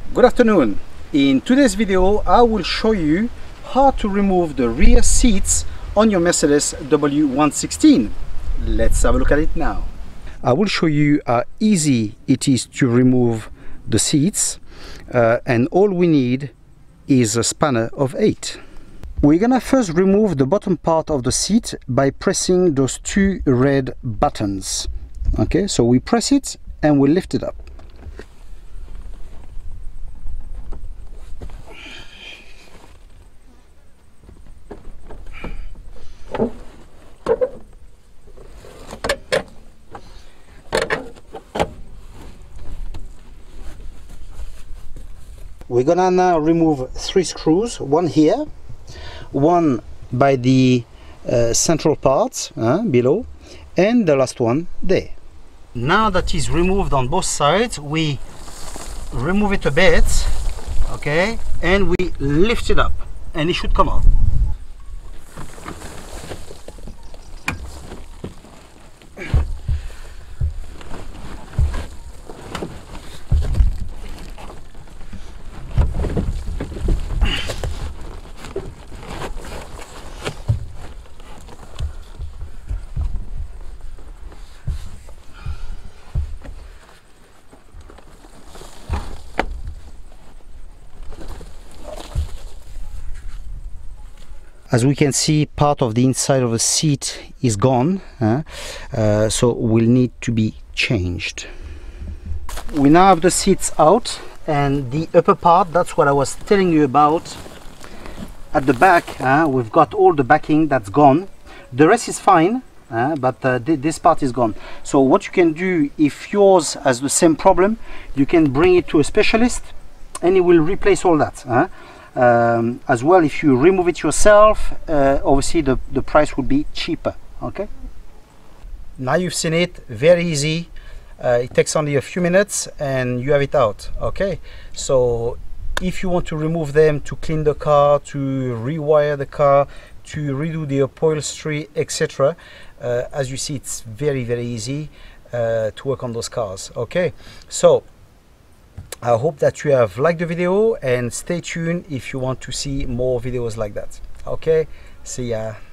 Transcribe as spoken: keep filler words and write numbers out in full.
Good afternoon. In today's video I will show you how to remove the rear seats on your Mercedes W one sixteen. Let's have a look at it now. I will show you how easy it is to remove the seats, uh, and all we need is a spanner of eight. We're gonna first remove the bottom part of the seat by pressing those two red buttons. Okay, so we press it and we lift it up. We're gonna now remove three screws, one here, one by the uh, central part uh, below, and the last one there. Now that is removed on both sides, we remove it a bit, okay, and we lift it up and it should come out. As we can see, part of the inside of the seat is gone, uh, uh, so will need to be changed. We now have the seats out, and the upper part, that's what I was telling you about. At the back, uh, we've got all the backing that's gone. The rest is fine, uh, but uh, th this part is gone. So what you can do, if yours has the same problem, you can bring it to a specialist and he will replace all that. Uh. Um, as well, if you remove it yourself, uh, obviously the, the price would be cheaper. Okay, now you've seen it, very easy. Uh, it takes only a few minutes and you have it out. Okay, so if you want to remove them, to clean the car, to rewire the car, to redo the upholstery, etc., uh, as you see, it's very very easy uh, to work on those cars. Okay, so I hope that you have liked the video, and stay tuned if you want to see more videos like that. Okay, see ya.